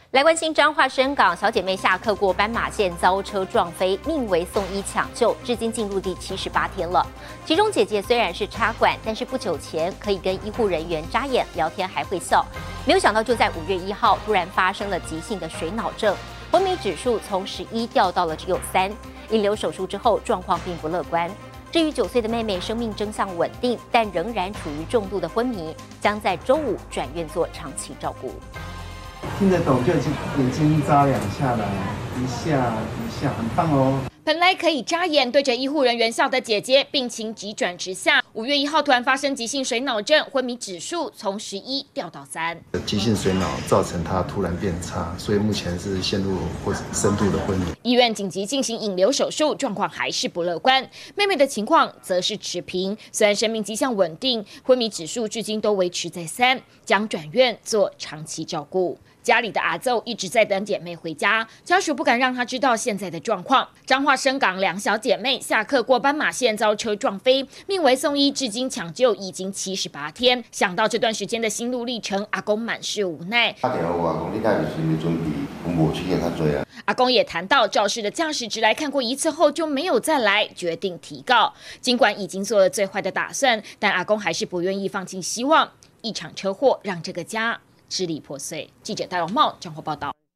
来关心彰化深港小姐妹下课过斑马线遭车撞飞，命为送医抢救，至今进入第78天了。其中姐姐虽然是插管，但是不久前可以跟医护人员眨眼聊天，还会笑。没有想到就在5月1号，突然发生了急性的水脑症，昏迷指数从11掉到了只有3，引流手术之后状况并不乐观。至于9岁的妹妹，生命征象稳定，但仍然处于重度的昏迷，将在周5转院做长期照顾。 听得懂就眼睛眨2下了，一下，很棒哦。 本来可以眨眼对着医护人员笑的姐姐，病情急转直下。5月1号突然发生急性水脑症，昏迷指数从11掉到3。 急性水脑造成她突然变差，所以目前是陷入或深度的昏迷。 医院紧急进行引流手术，状况还是不乐观。妹妹的情况则是持平，虽然生命迹象稳定，昏迷指数至今都维持在3，将转院做长期照顾。 家里的阿奏一直在等姐妹回家，家属不敢让她知道现在的状况。彰化深港2小姐妹下课过斑马线遭车撞飛，命为送医，至今抢救已经78天。想到这段时间的心路历程，阿公满是无奈。 打电话我讲，你家就是准备，我无去见较多啊。 阿公也谈到肇事的驾驶只来看过1次后就没有再来，决定提告。尽管已经做了最坏的打算，但阿公还是不愿意放弃希望。一场车祸让这个家 支离破碎。记者戴荣茂彰化报道。